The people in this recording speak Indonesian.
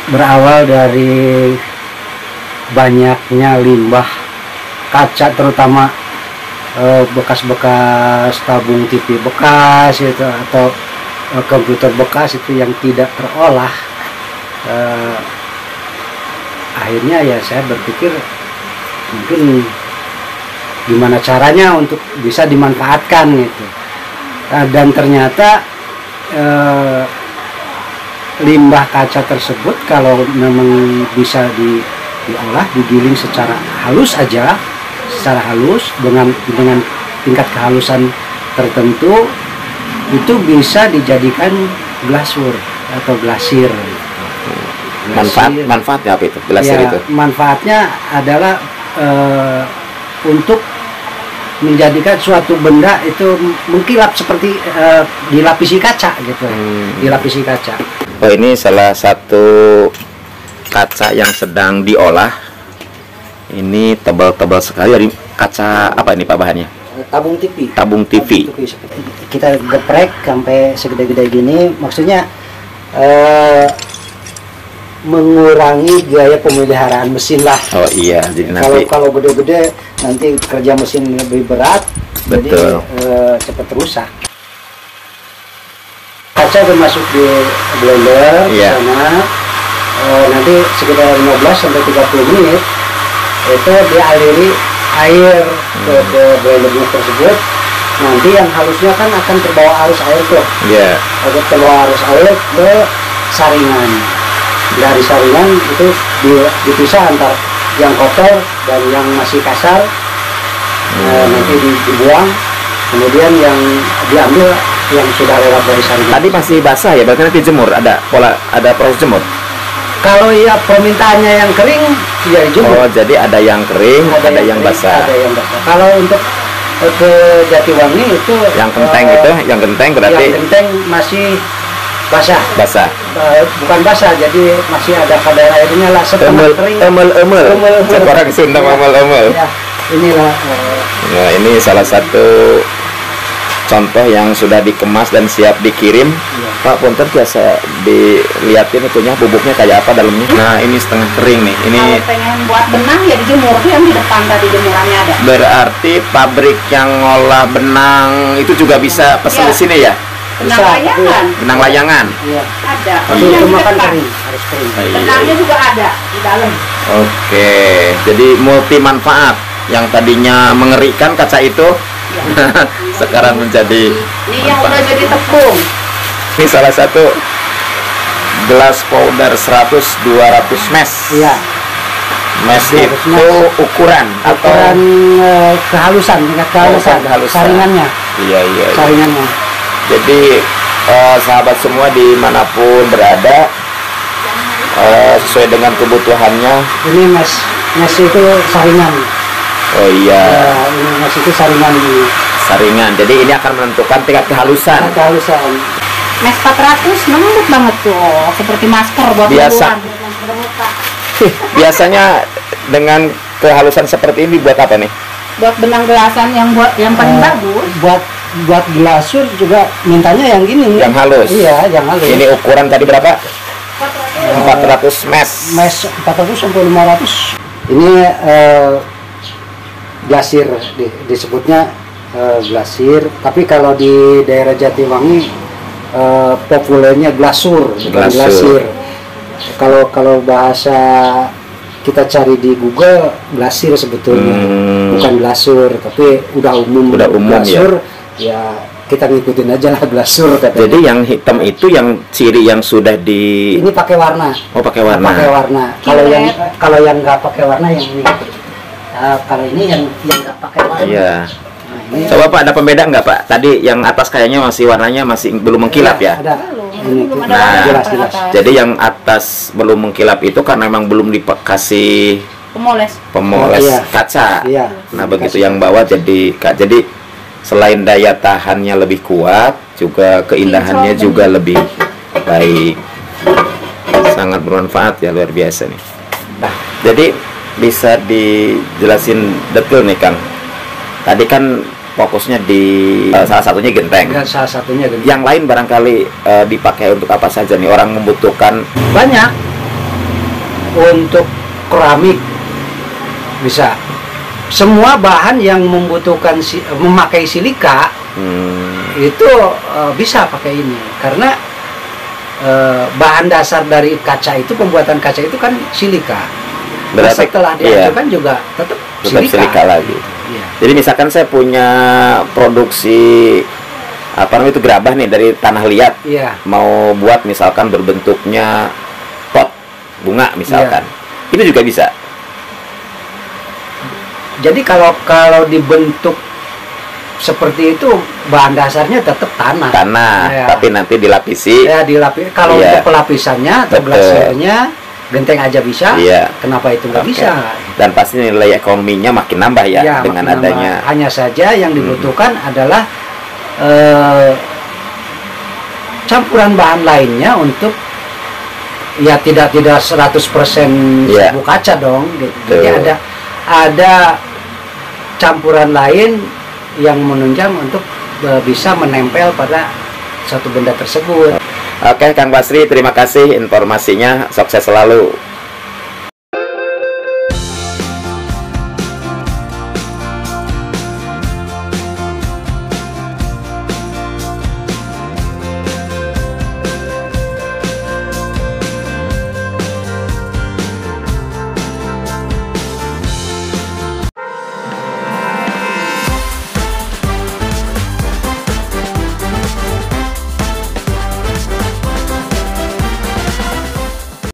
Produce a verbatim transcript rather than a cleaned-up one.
berawal dari banyaknya limbah kaca, terutama bekas-bekas tabung T V bekas itu atau uh, komputer bekas itu yang tidak terolah. Uh, akhirnya ya saya berpikir mungkin gimana caranya untuk bisa dimanfaatkan gitu. Uh, dan ternyata uh, limbah kaca tersebut kalau memang bisa di, diolah, digiling secara halus aja, secara halus dengan dengan tingkat kehalusan tertentu, itu bisa dijadikan glasur atau glasir. Manfaat manfaatnya apa itu glasir ya, itu? Manfaatnya adalah uh, untuk menjadikan suatu benda itu mengkilap seperti uh, dilapisi kaca gitu, hmm. dilapisi kaca. Oh, ini salah satu kaca yang sedang diolah. Ini tebal-tebal sekali. Dari kaca apa ini Pak bahannya? Tabung T V. Tabung T V. Tabung T V. Kita geprek sampai segede-gede gini, maksudnya eh, mengurangi biaya pemeliharaan mesin lah. Oh iya, jadi kalau nanti kalau gede-gede nanti kerja mesin lebih berat. Betul. Jadi eh, cepat rusak. Kaca termasuk di blender yeah. sana, eh, nanti sekitar lima belas sampai tiga puluh menit itu dialiri air ke, ke blendernya tersebut. Nanti yang halusnya kan akan terbawa arus air tuh, yeah. akan terbawa arus air ke saringan. Dari saringan itu dipisah antar yang kotor dan yang masih kasar, hmm. eh, nanti dibuang. Kemudian yang diambil yang sudah lewat dari saringan. Tadi masih basah ya, berarti nanti jemur, ada pola, ada proses jemur. Kalau ya permintaannya yang kering, ya jemur. Oh, jadi ada yang kering, ada, ada yang, yang kering, basah. Ada yang basah. Kalau untuk ke Jatiwangi itu yang genteng uh, itu, yang genteng berarti yang genteng masih basah. Basah. Uh, bukan basah, jadi masih ada kadar airnya lah, setengah kering. Emel emel. Orang Sunda emel emel. Ya, inilah. Uh, nah, ini salah satu contoh yang sudah dikemas dan siap dikirim. Ya. Pak, punten biasa dilihatin itunya, bubuknya kayak apa dalamnya. Nah, ini setengah kering nih. Ini kalau pengen buat benang ya dijemur, yang di depan tadi jemurannya ada. Berarti pabrik yang ngolah benang itu juga bisa pesen ya. Di sini ya? Benang layangan. Benang layangan. Iya. Ada. Tapi cuma kan kering, harus kering. Benangnya juga ada di dalam. Oke, jadi multi manfaat. Yang tadinya mengerikan kaca itu ya. Sekarang menjadi ini yang udah jadi tepung. Ini salah satu gelas powder seratus dua ratus mesh. Iya. Mesh itu ukuran atau ukuran uh, kehalusan, tingkat kehalusan, oh, kehalusan, saringannya. Iya iya. Saringannya. Iya. Jadi uh, sahabat semua dimanapun berada, uh, sesuai dengan kebutuhannya. Ini mesh, mesh itu saringan. Oh iya. Ya, ini mesh itu saringan ini. Saringan. Jadi ini akan menentukan tingkat kehalusan. Tingkat kehalusan. Mesh empat ratus lembut banget tuh, oh, seperti masker buat biasa. Biasanya dengan kehalusan seperti ini buat apa nih? Buat benang gelasan yang buat yang paling uh, bagus. Buat buat glasur juga mintanya yang gini. Yang halus. Iya, yang halus. Ini ukuran tadi berapa? empat ratus mesh. Mesh empat ratus sampai lima ratus. Ini uh, glasir di, disebutnya uh, glasir, tapi kalau di daerah Jatiwangi Uh, populernya glasur, bukan glasir. Kalau kalau bahasa kita cari di Google, glasir sebetulnya, hmm. bukan glasur, tapi udah umum. Udah umum glasur, ya. Ya kita ngikutin aja lah glasur katanya. Jadi yang hitam itu yang ciri yang sudah di. Ini pakai warna. Oh pakai warna. Pakai warna. Kalau yang kalau yang nggak pakai warna yang ini. Nah, kalau ini yang yang nggak pakai warna. Iya. Ini coba Pak, ada pembeda nggak Pak? Tadi yang atas kayaknya masih warnanya masih belum mengkilap ya? Ada. Ini, nah, jelas, jelas. Jadi yang atas belum mengkilap itu karena memang belum dikasih pemoles, pemoles iya. kaca. Iya. Nah begitu yang bawah jadi kak. Jadi selain daya tahannya lebih kuat, juga keindahannya juga lebih baik. Sangat bermanfaat ya, luar biasa nih. Nah, jadi bisa dijelasin detail nih Kang. Tadi kan fokusnya di uh, salah satunya genteng. Ya, salah satunya genteng. Yang lain barangkali uh, dipakai untuk apa saja nih? Orang membutuhkan banyak. untuk keramik bisa. Semua bahan yang membutuhkan si, memakai silika Hmm. itu uh, bisa pakai ini karena uh, bahan dasar dari kaca itu, pembuatan kaca itu kan silika. Nah, Berarti setelah iya, dihancurkan juga tetap tetap silika, silika lagi. Iya. Jadi misalkan saya punya produksi apa namanya itu gerabah nih dari tanah liat, Iya. mau buat misalkan berbentuknya pot bunga misalkan, Iya. itu juga bisa. Jadi kalau kalau dibentuk seperti itu bahan dasarnya tetap tanah. Tanah, Ya. tapi nanti dilapisi. Ya dilapis. Kalau Iya. untuk pelapisannya atau Betul. glasirnya genteng aja bisa. Iya. Kenapa itu nggak Oke. bisa? Dan pasti nilai ekonominya makin nambah ya, Ya, dengan makin adanya. nambah. Hanya saja yang dibutuhkan adalah eh, campuran bahan lainnya untuk ya tidak tidak seratus persen Iya. serbuk kaca dong gitu. Jadi Betul. ada ada campuran lain yang menunjang untuk eh, bisa menempel pada satu benda tersebut. Oke, Kang Basri, terima kasih informasinya. Sukses selalu.